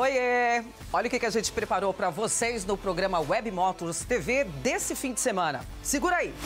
Oiê! Olha o que a gente preparou para vocês no programa Web Motors TV desse fim de semana. Segura aí!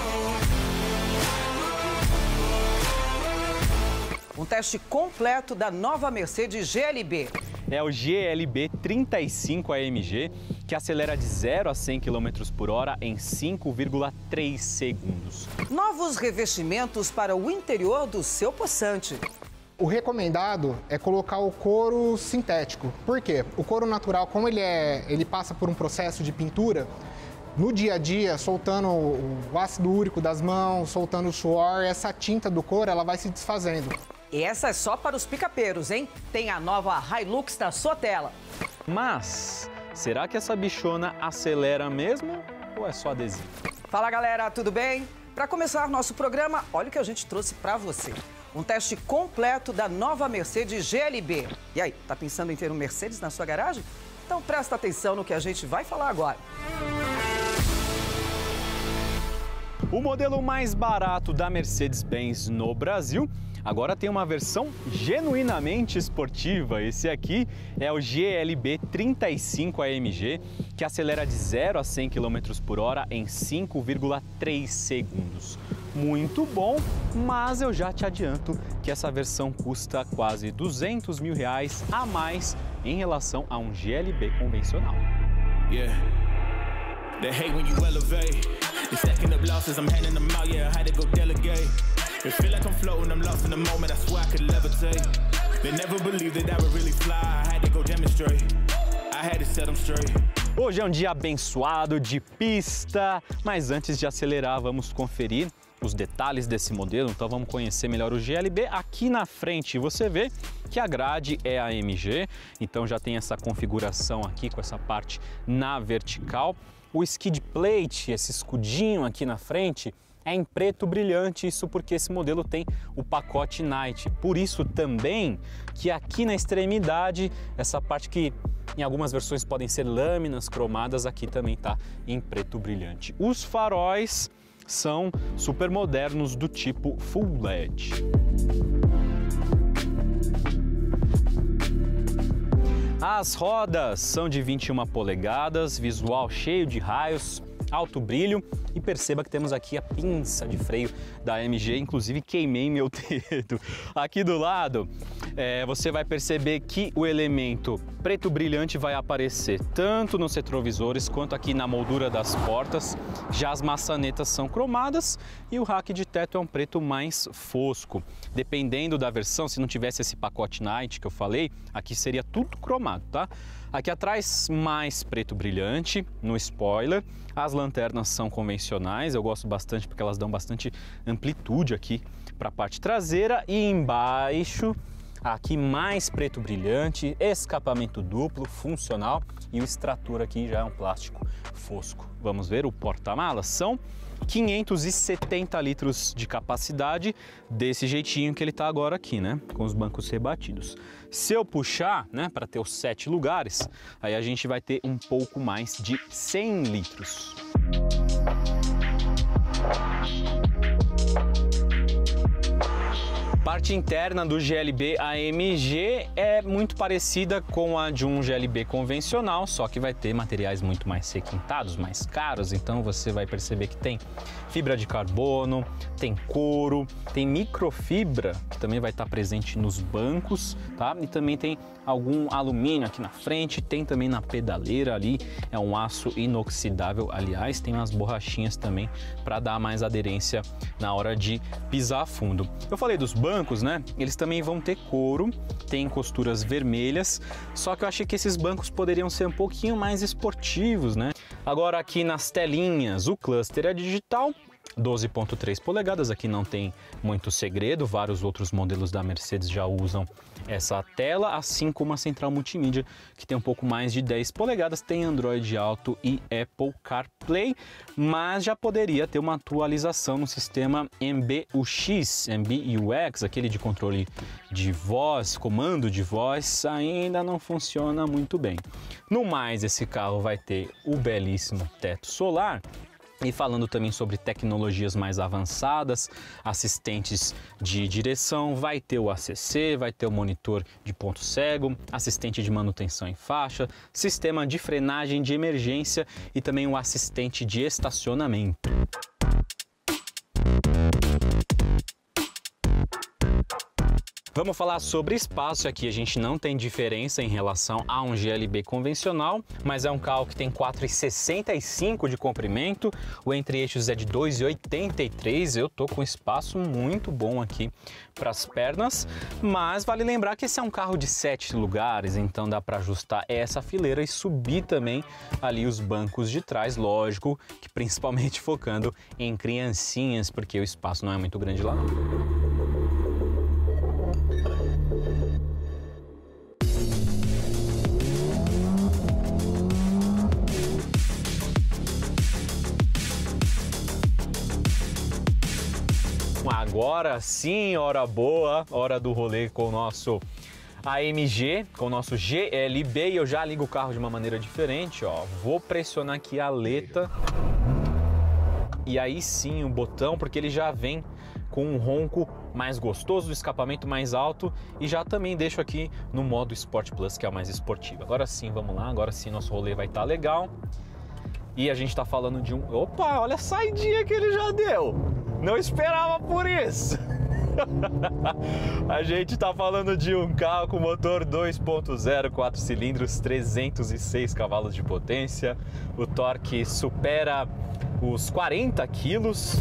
Um teste completo da nova Mercedes GLB. É o GLB 35 AMG, que acelera de 0 a 100 km por hora em 5,3 segundos. Novos revestimentos para o interior do seu possante. O recomendado é colocar o couro sintético. Por quê? O couro natural, como ele passa por um processo de pintura, no dia a dia, soltando o ácido úrico das mãos, soltando o suor, essa tinta do couro ela vai se desfazendo. E essa é só para os picapeiros, hein? Tem a nova Hilux na sua tela. Mas, será que essa bichona acelera mesmo ou é só adesivo? Fala galera, tudo bem? Para começar nosso programa, olha o que a gente trouxe para você. Um teste completo da nova Mercedes GLB. E aí, tá pensando em ter um Mercedes na sua garagem? Então presta atenção no que a gente vai falar agora. O modelo mais barato da Mercedes-Benz no Brasil agora tem uma versão genuinamente esportiva. Esse aqui é o GLB 35 AMG, que acelera de 0 a 100 km por hora em 5,3 segundos. Muito bom, mas eu já te adianto que essa versão custa quase R$200 mil a mais em relação a um GLB convencional. Yeah. They hate when you elevate. They stacking up losses, I'm handing them out, yeah, I had to go delegate. They feel like I'm floating, I'm lost in the moment, I swear I could levitate. They never believed that I would really fly, I had to go demonstrate. I had to set them straight. Hoje é um dia abençoado de pista, mas antes de acelerar, vamos conferir os detalhes desse modelo, então vamos conhecer melhor o GLB. Aqui na frente você vê que a grade é AMG, então já tem essa configuração aqui com essa parte na vertical. O skid plate, esse escudinho aqui na frente, é em preto brilhante, isso porque esse modelo tem o pacote Night. Por isso também que aqui na extremidade, essa parte que em algumas versões podem ser lâminas cromadas, aqui também está em preto brilhante. Os faróis são super modernos do tipo Full LED. As rodas são de 21 polegadas, visual cheio de raios, alto brilho, e perceba que temos aqui a pinça de freio da AMG, inclusive queimei meu dedo. Aqui do lado você vai perceber que o elemento preto brilhante vai aparecer tanto nos retrovisores quanto aqui na moldura das portas. Já as maçanetas são cromadas e o rack de teto é um preto mais fosco. Dependendo da versão, se não tivesse esse pacote Night que eu falei, aqui seria tudo cromado, tá? Aqui atrás mais preto brilhante no spoiler. As lanternas são convencionais, eu gosto bastante porque elas dão bastante amplitude aqui para a parte traseira. E embaixo, aqui mais preto brilhante, escapamento duplo, funcional, e o extrator aqui já é um plástico fosco. Vamos ver o porta-malas, são 570 litros de capacidade, desse jeitinho que ele está agora aqui, né? Com os bancos rebatidos. Se eu puxar, né, para ter os 7 lugares, aí a gente vai ter um pouco mais de 100 litros. A parte interna do GLB AMG é muito parecida com a de um GLB convencional, só que vai ter materiais muito mais requintados, mais caros, então você vai perceber que tem fibra de carbono, tem couro, tem microfibra, que também vai estar presente nos bancos, tá? E também tem algum alumínio aqui na frente, tem também na pedaleira ali, é um aço inoxidável, aliás, tem umas borrachinhas também para dar mais aderência na hora de pisar fundo. Eu falei dos bancos, né? Eles também vão ter couro, tem costuras vermelhas, só que eu achei que esses bancos poderiam ser um pouquinho mais esportivos, né? Agora aqui nas telinhas, o cluster é digital, 12,3 polegadas, aqui não tem muito segredo, vários outros modelos da Mercedes já usam essa tela, assim como a central multimídia, que tem um pouco mais de 10 polegadas, tem Android Auto e Apple CarPlay, mas já poderia ter uma atualização no sistema MBUX, MBUX, aquele de controle de voz, comando de voz, ainda não funciona muito bem. No mais, esse carro vai ter o belíssimo teto solar, E falando também sobre tecnologias mais avançadas, assistentes de direção, vai ter o ACC, vai ter o monitor de ponto cego, assistente de manutenção em faixa, sistema de frenagem de emergência e também o assistente de estacionamento. Vamos falar sobre espaço. Aqui a gente não tem diferença em relação a um GLB convencional, mas é um carro que tem 4,65 de comprimento, o entre-eixos é de 2,83, eu tô com espaço muito bom aqui para as pernas, mas vale lembrar que esse é um carro de 7 lugares, então dá para ajustar essa fileira e subir também ali os bancos de trás, lógico que principalmente focando em criancinhas, porque o espaço não é muito grande lá. Agora sim, hora boa, hora do rolê com o nosso AMG, com o nosso GLB, e eu já ligo o carro de uma maneira diferente, ó. Vou pressionar aqui a aleta e aí sim o botão, porque ele já vem com um ronco mais gostoso, o escapamento mais alto, e já também deixo aqui no modo Sport Plus, que é o mais esportivo. Agora sim, vamos lá, agora sim nosso rolê vai estar legal. E a gente tá falando de um... Opa, olha a saidinha que ele já deu! Não esperava por isso! A gente tá falando de um carro com motor 2.0, 4 cilindros, 306 cavalos de potência. O torque supera os 40 quilos.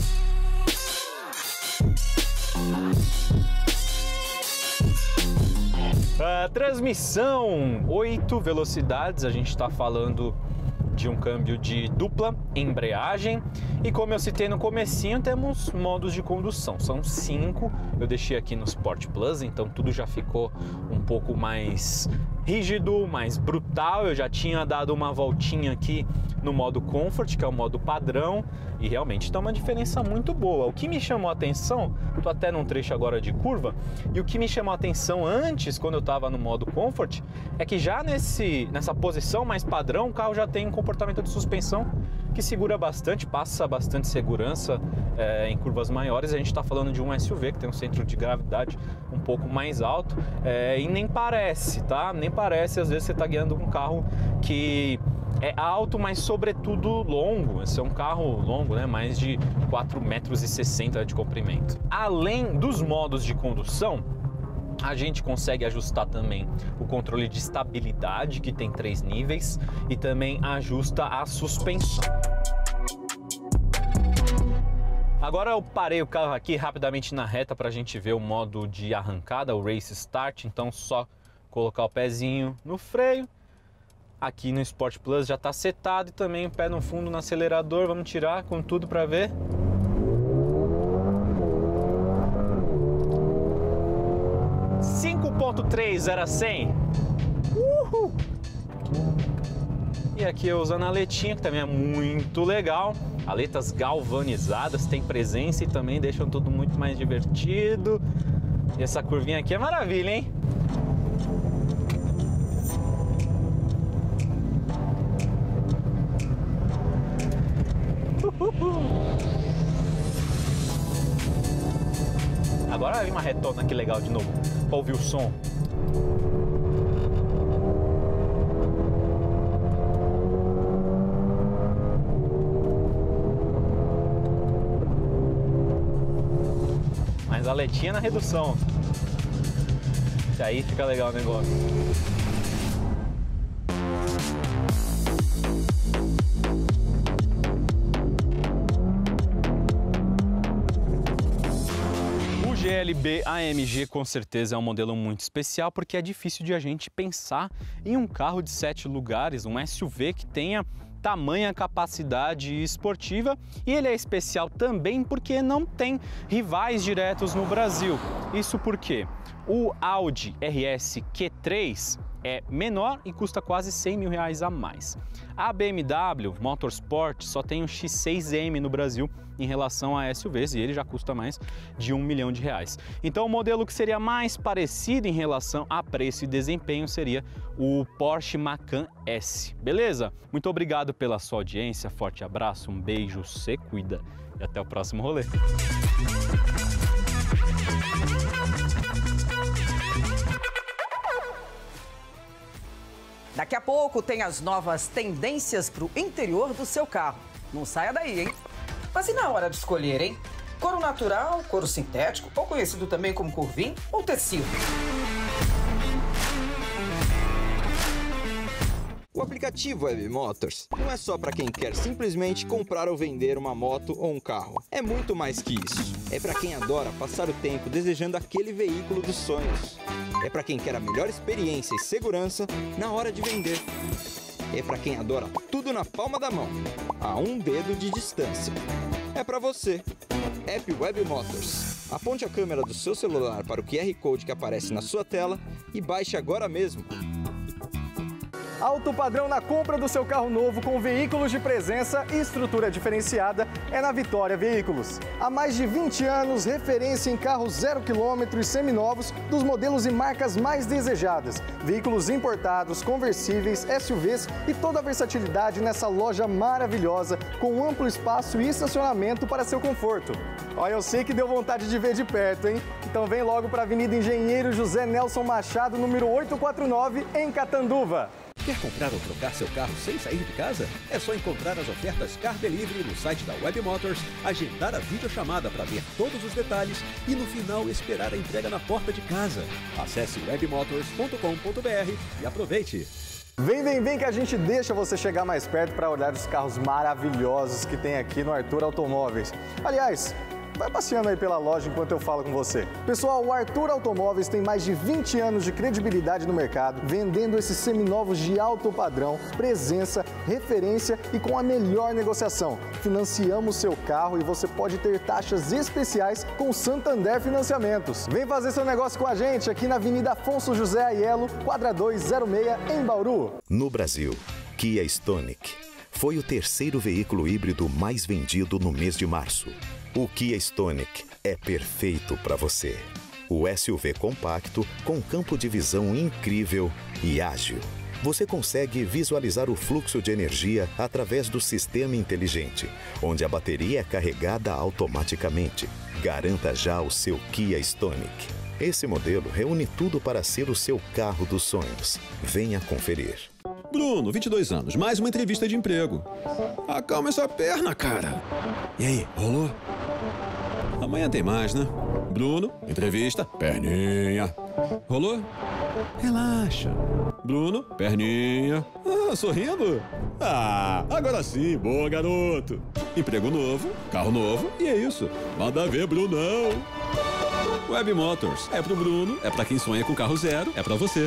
A transmissão, 8 velocidades, a gente tá falando de um câmbio de dupla embreagem, e como eu citei no comecinho, temos modos de condução, são 5, eu deixei aqui no Sport Plus, então tudo já ficou um pouco mais rígido, mais brutal. Eu já tinha dado uma voltinha aqui no modo Comfort, que é o modo padrão, e realmente tá uma diferença muito boa. O que me chamou a atenção, tô até num trecho agora de curva, e o que me chamou a atenção antes, quando eu tava no modo Comfort, é que já nessa posição mais padrão, o carro já tem um comportamento de suspensão que segura bastante, passa bastante segurança em curvas maiores. A gente está falando de um SUV que tem um centro de gravidade um pouco mais alto, e nem parece, tá? Nem parece, às vezes você está guiando um carro que é alto, mas sobretudo longo. Esse é um carro longo, né? Mais de 4,60 metros de comprimento. Além dos modos de condução, a gente consegue ajustar também o controle de estabilidade, que tem 3 níveis, e também ajusta a suspensão. Agora eu parei o carro aqui rapidamente na reta para a gente ver o modo de arrancada, o Race Start. Então só colocar o pezinho no freio. Aqui no Sport Plus já está setado, e também o pé no fundo no acelerador. Vamos tirar com tudo para ver. .3 era 100. Uhul! E aqui eu usando a aletinha, que também é muito legal. Aletas galvanizadas, tem presença e também deixam tudo muito mais divertido. E essa curvinha aqui é maravilha, hein? Agora vem uma retona que legal de novo, pra ouvir o som. Mas a aletinha na redução. E aí fica legal o negócio. O GLB AMG com certeza é um modelo muito especial, porque é difícil de a gente pensar em um carro de 7 lugares, um SUV que tenha tamanha capacidade esportiva, e ele é especial também porque não tem rivais diretos no Brasil. Isso porque o Audi RS Q3 é menor e custa quase R$100 mil a mais. A BMW Motorsport só tem um X6M no Brasil em relação a SUVs e ele já custa mais de R$1 milhão. Então o modelo que seria mais parecido em relação a preço e desempenho seria o Porsche Macan S. Beleza? Muito obrigado pela sua audiência, forte abraço, um beijo, se cuida e até o próximo rolê. Daqui a pouco tem as novas tendências para o interior do seu carro. Não saia daí, hein? Mas e na hora de escolher, hein? Couro natural, couro sintético, ou conhecido também como curvim, ou tecido? O aplicativo Web Motors não é só para quem quer simplesmente comprar ou vender uma moto ou um carro. É muito mais que isso. É para quem adora passar o tempo desejando aquele veículo dos sonhos. É para quem quer a melhor experiência e segurança na hora de vender. É para quem adora tudo na palma da mão, a um dedo de distância. É para você. App Web Motors. Aponte a câmera do seu celular para o QR Code que aparece na sua tela e baixe agora mesmo. Alto padrão na compra do seu carro novo com veículos de presença e estrutura diferenciada é na Vitória Veículos. Há mais de 20 anos, referência em carros 0 km e seminovos dos modelos e marcas mais desejadas. Veículos importados, conversíveis, SUVs e toda a versatilidade nessa loja maravilhosa com amplo espaço e estacionamento para seu conforto. Olha, eu sei que deu vontade de ver de perto, hein? Então vem logo para a Avenida Engenheiro José Nelson Machado, número 849, em Catanduva. Quer comprar ou trocar seu carro sem sair de casa? É só encontrar as ofertas Car Delivery no site da Web Motors, agendar a videochamada para ver todos os detalhes e no final esperar a entrega na porta de casa. Acesse webmotors.com.br e aproveite! Vem que a gente deixa você chegar mais perto para olhar os carros maravilhosos que tem aqui no Arthur Automóveis. Aliás, vai passeando aí pela loja enquanto eu falo com você. Pessoal, o Arthur Automóveis tem mais de 20 anos de credibilidade no mercado, vendendo esses seminovos de alto padrão, presença, referência e com a melhor negociação. Financiamos seu carro e você pode ter taxas especiais com Santander Financiamentos. Vem fazer seu negócio com a gente aqui na Avenida Afonso José Aiello, quadra 206, em Bauru. No Brasil, Kia Stonic foi o terceiro veículo híbrido mais vendido no mês de março. O Kia Stonic é perfeito para você. O SUV compacto com campo de visão incrível e ágil. Você consegue visualizar o fluxo de energia através do sistema inteligente, onde a bateria é carregada automaticamente. Garanta já o seu Kia Stonic. Esse modelo reúne tudo para ser o seu carro dos sonhos. Venha conferir. Bruno, 22 anos, mais uma entrevista de emprego. Acalma essa perna, cara. E aí, rolou? Amanhã tem mais, né? Bruno, entrevista, perninha. Rolou? Relaxa. Bruno, perninha. Ah, sorrindo? Ah, agora sim, boa, garoto. Emprego novo, carro novo, e é isso. Manda ver, Brunão. Web Motors, é pro Bruno, é pra quem sonha com carro zero, é pra você.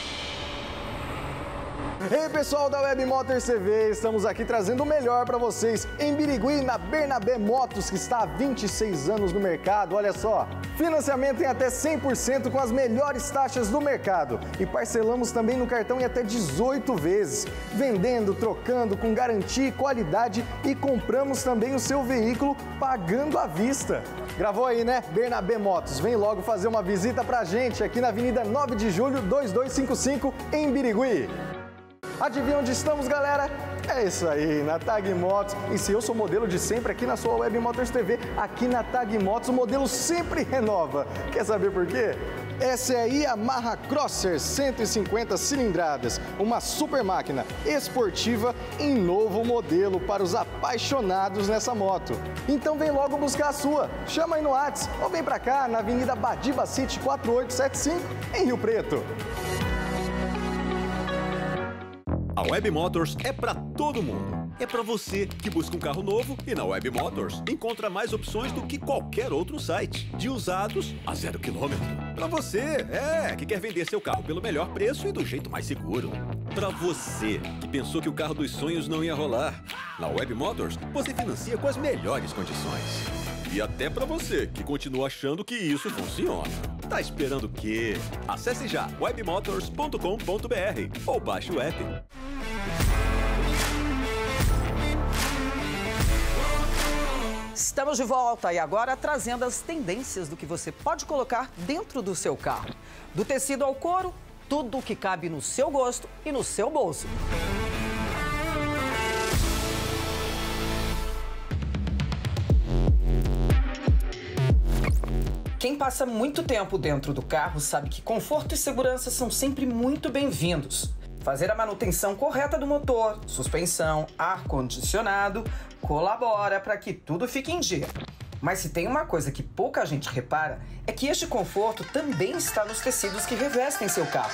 Ei, pessoal da Web Motors TV, estamos aqui trazendo o melhor para vocês em Birigui, na Bernabé Motos, que está há 26 anos no mercado. Olha só, financiamento em até 100% com as melhores taxas do mercado e parcelamos também no cartão em até 18 vezes. Vendendo, trocando, com garantia e qualidade e compramos também o seu veículo pagando à vista. Gravou aí, né? Bernabé Motos, vem logo fazer uma visita pra gente aqui na Avenida 9 de Julho, 2255, em Birigui. Adivinha onde estamos, galera? É isso aí, na Tag Motos. E se eu sou modelo de sempre aqui na sua Web Motors TV, aqui na Tag Motos o modelo sempre renova. Quer saber por quê? Essa é a Yamaha Crosser 150 cilindradas, uma super máquina esportiva em novo modelo para os apaixonados nessa moto. Então vem logo buscar a sua. Chama aí no WhatsApp ou vem pra cá na Avenida Badiba City 4875, em Rio Preto. A Web Motors é para todo mundo. É para você que busca um carro novo e na Web Motors encontra mais opções do que qualquer outro site. De usados a 0 km. Para você, que quer vender seu carro pelo melhor preço e do jeito mais seguro. Para você que pensou que o carro dos sonhos não ia rolar. Na Web Motors você financia com as melhores condições. E até para você que continua achando que isso funciona. Tá esperando o quê? Acesse já webmotors.com.br ou baixe o app. Estamos de volta e agora trazendo as tendências do que você pode colocar dentro do seu carro. Do tecido ao couro, tudo o que cabe no seu gosto e no seu bolso. Quem passa muito tempo dentro do carro sabe que conforto e segurança são sempre muito bem-vindos. Fazer a manutenção correta do motor, suspensão, ar-condicionado, colabora para que tudo fique em dia. Mas se tem uma coisa que pouca gente repara, é que este conforto também está nos tecidos que revestem seu carro.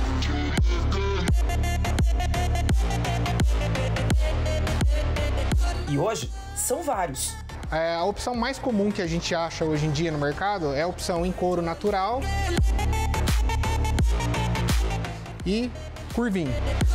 E hoje são vários. A opção mais comum que a gente acha hoje em dia no mercado é a opção em couro natural e curvinho.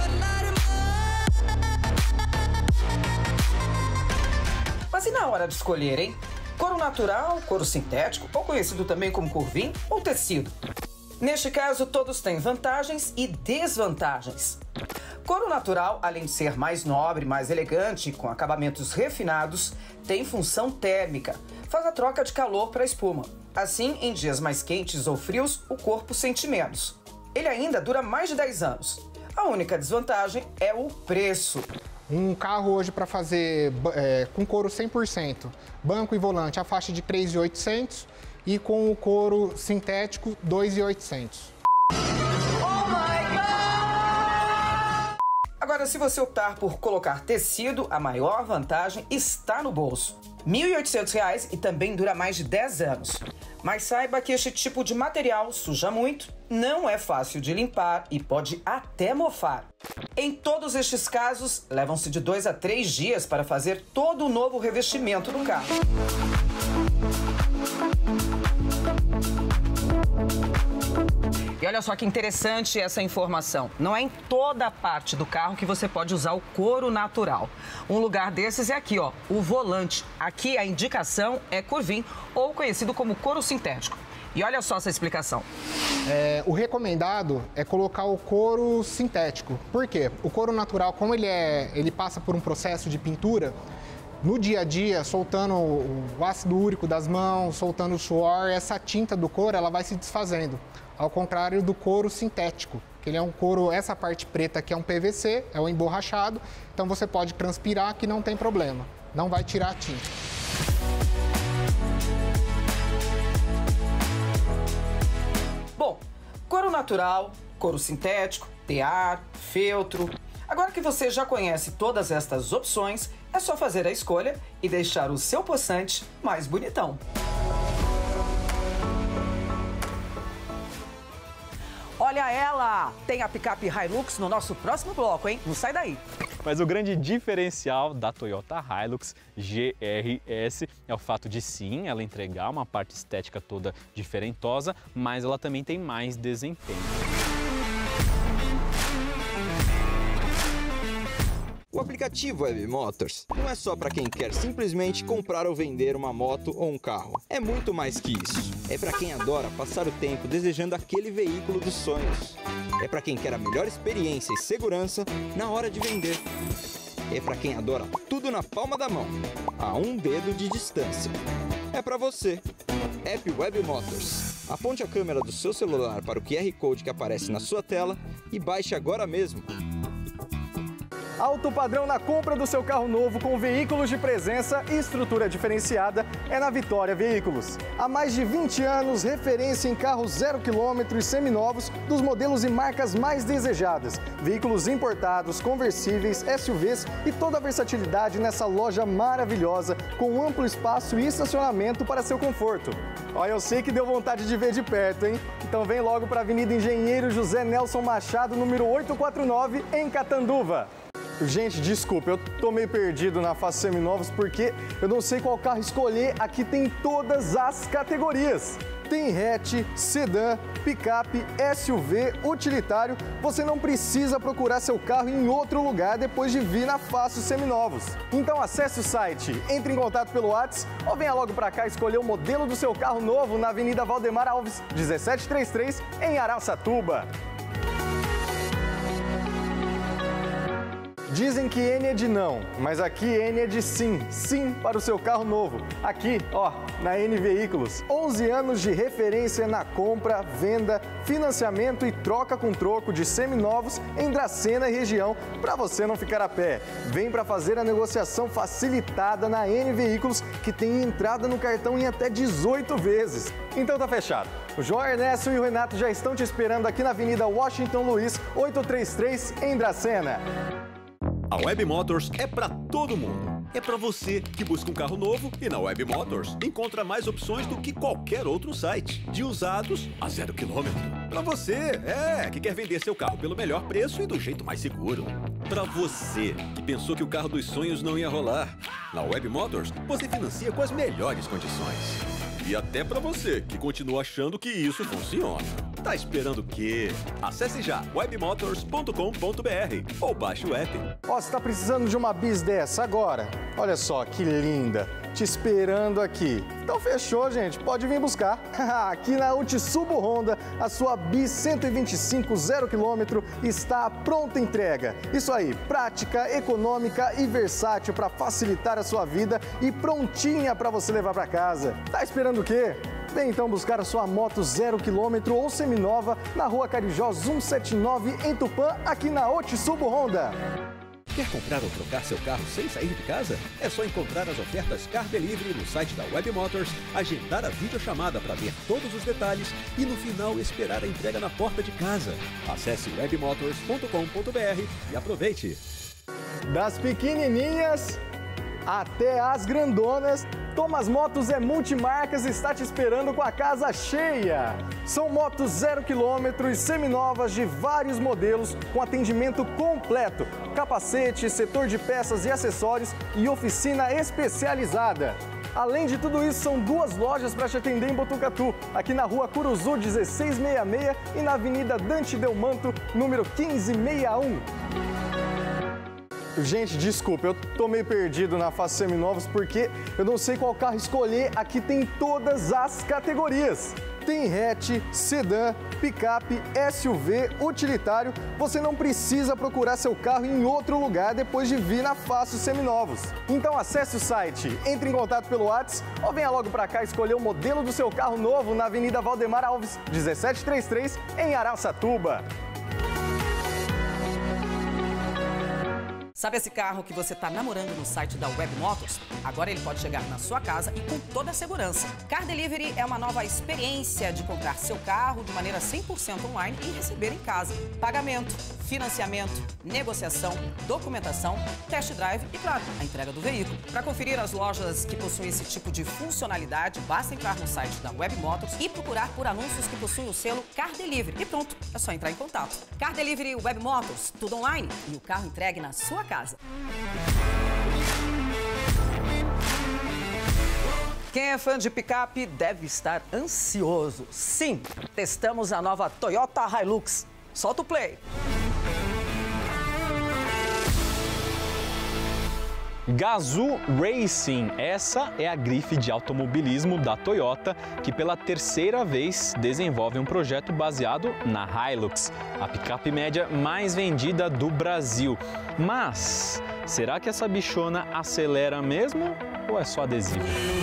Mas e na hora de escolher, hein? Couro natural, couro sintético, ou conhecido também como curvinho, ou tecido? Neste caso, todos têm vantagens e desvantagens. Couro natural, além de ser mais nobre, mais elegante, com acabamentos refinados, tem função térmica. Faz a troca de calor para a espuma. Assim, em dias mais quentes ou frios, o corpo sente menos. Ele ainda dura mais de 10 anos. A única desvantagem é o preço. Um carro hoje para fazer com couro 100%, banco e volante, a faixa de 3.800 e com o couro sintético 2.800. Agora, se você optar por colocar tecido, a maior vantagem está no bolso. R$ 1.800 e também dura mais de 10 anos. Mas saiba que este tipo de material suja muito, não é fácil de limpar e pode até mofar. Em todos estes casos, levam-se de 2 a 3 dias para fazer todo o novo revestimento do carro. E olha só que interessante essa informação. Não é em toda a parte do carro que você pode usar o couro natural. Um lugar desses é aqui, ó, o volante. Aqui a indicação é curvinho, ou conhecido como couro sintético. E olha só essa explicação. O recomendado é colocar o couro sintético. Por quê? O couro natural, como ele passa por um processo de pintura, no dia a dia, soltando o ácido úrico das mãos, soltando o suor, essa tinta do couro ela vai se desfazendo. Ao contrário do couro sintético, que ele é um couro, essa parte preta aqui é um PVC, é um emborrachado, então você pode transpirar que não tem problema, não vai tirar a tinta. Bom, couro natural, couro sintético, tear, feltro. Agora que você já conhece todas estas opções, é só fazer a escolha e deixar o seu poçante mais bonitão. Olha ela! Tem a picape Hilux no nosso próximo bloco, hein? Não sai daí! Mas o grande diferencial da Toyota Hilux GRS é o fato de sim, ela entregar uma parte estética toda diferentosa, mas ela também tem mais desempenho. O aplicativo Web Motors não é só para quem quer simplesmente comprar ou vender uma moto ou um carro. É muito mais que isso. É para quem adora passar o tempo desejando aquele veículo dos sonhos. É para quem quer a melhor experiência e segurança na hora de vender. É para quem adora tudo na palma da mão, a um dedo de distância. É para você. App Web Motors. Aponte a câmera do seu celular para o QR Code que aparece na sua tela e baixe agora mesmo. Alto padrão na compra do seu carro novo com veículos de presença e estrutura diferenciada é na Vitória Veículos. Há mais de 20 anos, referência em carros 0 km e seminovos dos modelos e marcas mais desejadas. Veículos importados, conversíveis, SUVs e toda a versatilidade nessa loja maravilhosa com amplo espaço e estacionamento para seu conforto. Olha, eu sei que deu vontade de ver de perto, hein? Então vem logo para a Avenida Engenheiro José Nelson Machado, número 849, em Catanduva. Gente, desculpa, eu tô meio perdido na fase seminovos porque eu não sei qual carro escolher. Aqui tem todas as categorias. Tem hatch, sedã, picape, SUV, utilitário. Você não precisa procurar seu carro em outro lugar depois de vir na Fácil Seminovos. Então acesse o site, entre em contato pelo WhatsApp ou venha logo para cá escolher o modelo do seu carro novo na Avenida Valdemar Alves, 1733, em Araçatuba. Dizem que N é de não, mas aqui N é de sim. Sim para o seu carro novo. Aqui, ó, na N Veículos. 11 anos de referência na compra, venda, financiamento e troca com troco de seminovos em Dracena e região, para você não ficar a pé. Vem para fazer a negociação facilitada na N Veículos, que tem entrada no cartão em até 18 vezes. Então tá fechado. O João Ernesto e o Renato já estão te esperando aqui na Avenida Washington Luiz, 833, em Dracena. A Web Motors é para todo mundo. É para você que busca um carro novo e na Web Motors encontra mais opções do que qualquer outro site. De usados a 0 km. Para você, que quer vender seu carro pelo melhor preço e do jeito mais seguro. Para você que pensou que o carro dos sonhos não ia rolar. Na Web Motors você financia com as melhores condições. E até para você que continua achando que isso funciona. Tá esperando o quê? Acesse já webmotors.com.br ou baixe o app. Ó, você tá precisando de uma bis dessa agora? Olha só que linda, te esperando aqui. Então fechou, gente, pode vir buscar. Aqui na Utsubo Honda, a sua bis 125 0 km está à pronta entrega. Isso aí, prática, econômica e versátil para facilitar a sua vida e prontinha para você levar para casa. Tá esperando o quê? Vem então buscar a sua moto 0 km ou seminova na Rua Carijó 179, em Tupã, aqui na Utsubo Honda. Quer comprar ou trocar seu carro sem sair de casa? É só encontrar as ofertas Car Delivery no site da Web Motors, agendar a videochamada para ver todos os detalhes e no final esperar a entrega na porta de casa. Acesse webmotors.com.br e aproveite! Das pequenininhas até as grandonas, Thomas Motos é multimarcas e está te esperando com a casa cheia. São motos 0 km, seminovas de vários modelos, com atendimento completo, capacete, setor de peças e acessórios e oficina especializada. Além de tudo isso, são 2 lojas para te atender em Botucatu, aqui na Rua Curuzu 1666 e na Avenida Dante Delmanto, número 1561. Gente, desculpa, eu tô meio perdido na fase seminovos porque eu não sei qual carro escolher. Aqui tem todas as categorias. Tem hatch, sedã, picape, SUV, utilitário. Você não precisa procurar seu carro em outro lugar depois de vir na Fácil Seminovos. Então acesse o site, entre em contato pelo WhatsApp ou venha logo para cá escolher o modelo do seu carro novo na Avenida Valdemar Alves, 1733, em Araçatuba. Sabe esse carro que você está namorando no site da Web Motors? Agora ele pode chegar na sua casa e com toda a segurança. Car Delivery é uma nova experiência de comprar seu carro de maneira 100% online e receber em casa. Pagamento, financiamento, negociação, documentação, test drive e, claro, a entrega do veículo. Para conferir as lojas que possuem esse tipo de funcionalidade, basta entrar no site da Web Motors e procurar por anúncios que possuem o selo Car Delivery. E pronto, é só entrar em contato. Car Delivery Web Motors, tudo online e o carro entregue na sua casa. Quem é fã de picape deve estar ansioso. Sim, testamos a nova Toyota Hilux. Solta o play. Gazoo Racing, essa é a grife de automobilismo da Toyota, que pela 3ª vez desenvolve um projeto baseado na Hilux, a picape média mais vendida do Brasil. Mas, será que essa bichona acelera mesmo ou é só adesivo?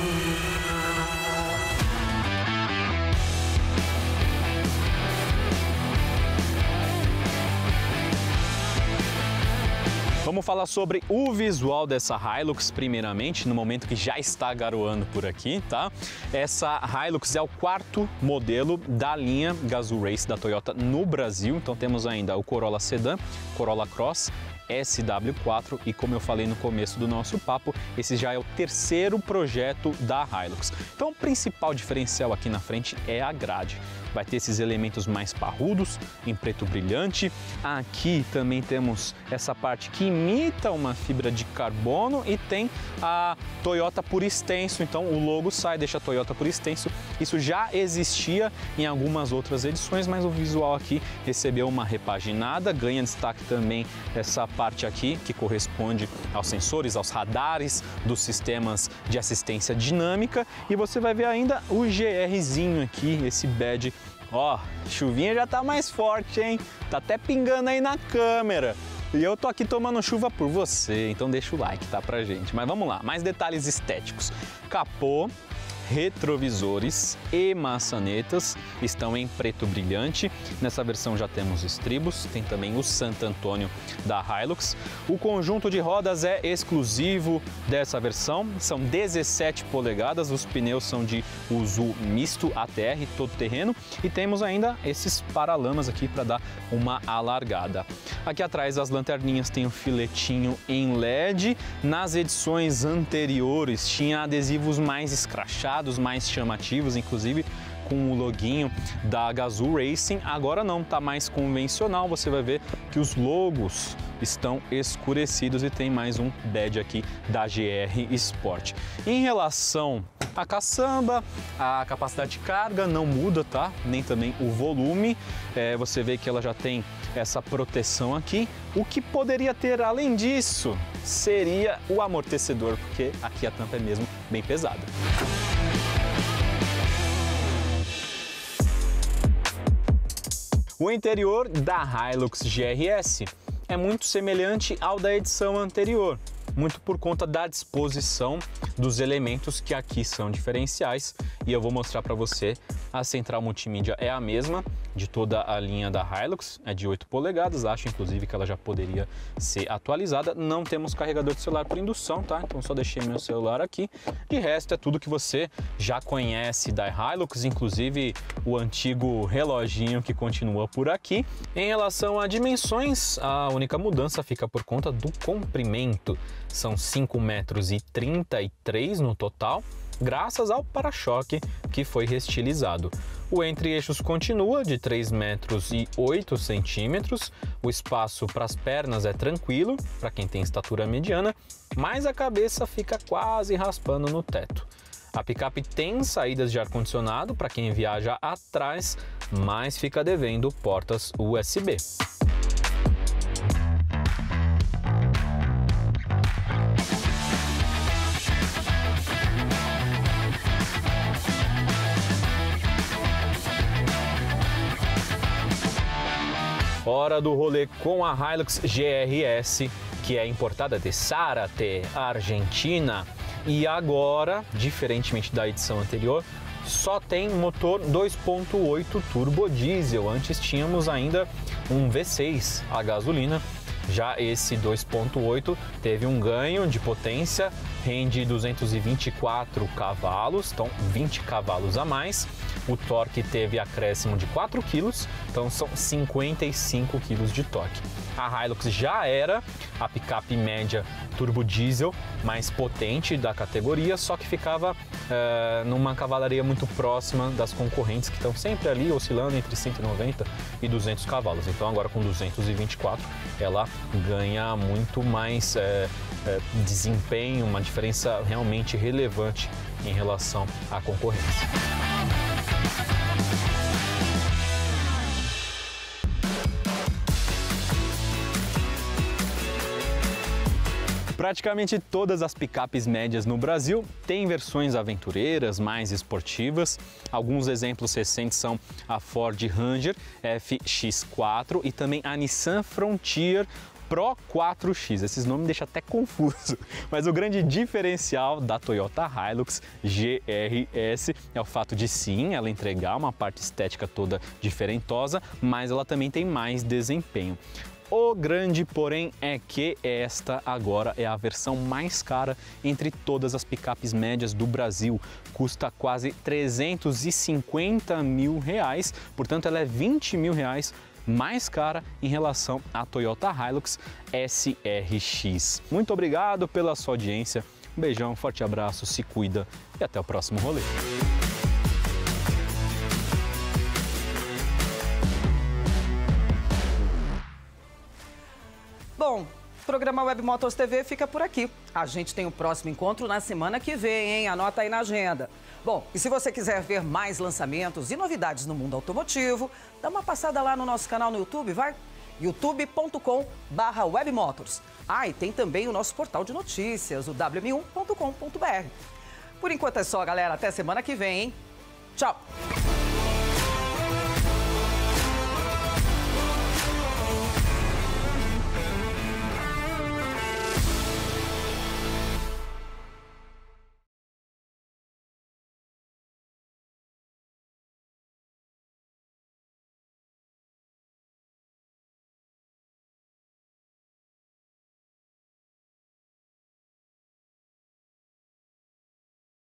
Vamos falar sobre o visual dessa Hilux primeiramente, no momento que já está garoando por aqui, tá? Essa Hilux é o 4º modelo da linha Gazoo Race da Toyota no Brasil. Então temos ainda o Corolla Sedan, Corolla Cross SW4 e, como eu falei no começo do nosso papo, esse já é o terceiro projeto da Hilux. Então o principal diferencial aqui na frente é a grade. Vai ter esses elementos mais parrudos, em preto brilhante. Aqui também temos essa parte que imita uma fibra de carbono e tem a Toyota por extenso. Então o logo sai, deixa a Toyota por extenso. Isso já existia em algumas outras edições, mas o visual aqui recebeu uma repaginada. Ganha destaque também essa parte aqui, que corresponde aos sensores, aos radares dos sistemas de assistência dinâmica. E você vai ver ainda o GRzinho aqui, esse badge. Ó, chuvinha já tá mais forte, hein? Tá até pingando aí na câmera. E eu tô aqui tomando chuva por você, então deixa o like, tá, pra gente. Mas vamos lá, mais detalhes estéticos. Capô, retrovisores e maçanetas estão em preto brilhante. Nessa versão já temos estribos, tem também o Santo Antônio da Hilux. O conjunto de rodas é exclusivo dessa versão, são 17 polegadas, os pneus são de uso misto ATR, todo terreno, e temos ainda esses paralamas aqui para dar uma alargada. Aqui atrás as lanterninhas têm um filetinho em LED. Nas edições anteriores tinha adesivos mais escrachados, mais chamativos, inclusive com o loginho da Gazoo Racing. Agora não, tá mais convencional. Você vai ver que os logos estão escurecidos e tem mais um badge aqui da GR Sport. Em relação à caçamba, a capacidade de carga não muda, tá? Nem também o volume. Você vê que ela já tem essa proteção aqui. O que poderia ter além disso seria o amortecedor, porque aqui a tampa é mesmo bem pesada. O interior da Hilux GRS é muito semelhante ao da edição anterior, muito por conta da disposição dos elementos que aqui são diferenciais, e eu vou mostrar para você. A central multimídia é a mesma de toda a linha da Hilux, é de 8 polegadas, acho inclusive que ela já poderia ser atualizada. Não temos carregador de celular por indução, tá? Então só deixei meu celular aqui. De resto é tudo que você já conhece da Hilux, inclusive o antigo reloginho que continua por aqui. Em relação a dimensões, a única mudança fica por conta do comprimento. São 5,33 m no total, graças ao para-choque que foi restilizado. O entre-eixos continua de 3,08 m. O espaço para as pernas é tranquilo, para quem tem estatura mediana, mas a cabeça fica quase raspando no teto. A picape tem saídas de ar-condicionado para quem viaja atrás, mas fica devendo portas USB. Hora do rolê com a Hilux GRS, que é importada de Zárate, Argentina. E agora, diferentemente da edição anterior, só tem motor 2.8 turbo diesel. Antes tínhamos ainda um V6 a gasolina. Já esse 2.8 teve um ganho de potência, rende 224 cavalos, então 20 cavalos a mais. O torque teve acréscimo de 4 kg, então são 55 kg de torque. A Hilux já era a picape média turbo diesel mais potente da categoria, só que ficava numa cavalaria muito próxima das concorrentes, que estão sempre ali oscilando entre 190 e 200 cavalos. Então agora com 224 ela ganha muito mais desempenho, uma diferença realmente relevante em relação à concorrência. Praticamente todas as picapes médias no Brasil têm versões aventureiras, mais esportivas. Alguns exemplos recentes são a Ford Ranger FX4 e também a Nissan Frontier Pro 4X. Esses nomes me deixam até confuso, mas o grande diferencial da Toyota Hilux GRS é o fato de sim, ela entregar uma parte estética toda diferentosa, mas ela também tem mais desempenho. O grande porém é que esta agora é a versão mais cara entre todas as picapes médias do Brasil. Custa quase R$350 mil, portanto ela é R$20 mil mais cara em relação à Toyota Hilux SRX. Muito obrigado pela sua audiência. Um beijão, um forte abraço, se cuida e até o próximo rolê. Bom, o programa Web Motors TV fica por aqui. A gente tem o próximo encontro na semana que vem, hein? Anota aí na agenda. Bom, e se você quiser ver mais lançamentos e novidades no mundo automotivo, dá uma passada lá no nosso canal no YouTube, vai? youtube.com/webmotors. Ah, e tem também o nosso portal de notícias, o wm1.com.br. Por enquanto é só, galera. Até semana que vem, hein? Tchau!